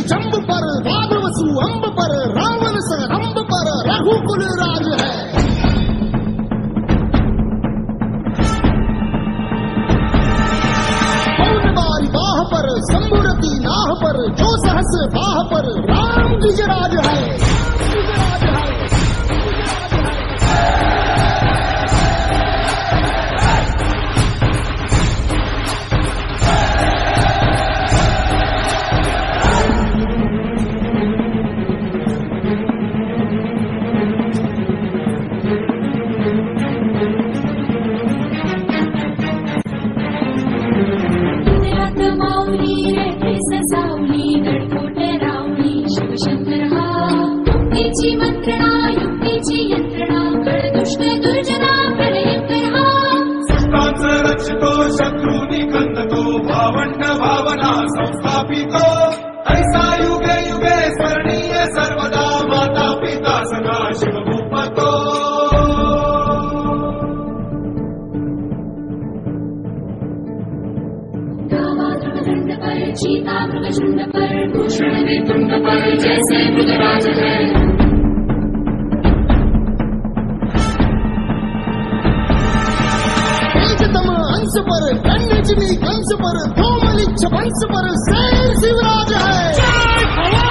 जंब पर, वादवसु अंब पर, रावण सरंब पर रघुकुल राज है। पौनबारी बाह पर, शंभुरती नाह पर, जो सहस बाह पर राम गिजराज है। शत्रुनी कंदतो भावंड भावना संस्थापितो ऐसा युगे युगे स्मरणीय सर्वदा माता पिता सदा शिव भूपतो। कामाद्रुमदंड पर, चीता मृगशुंड पर, भूषण में तुंड पर जैसे मृगराज है। अंश पर, कंस पर, कोमलिच्छ वंश पर शेर शिवराज है।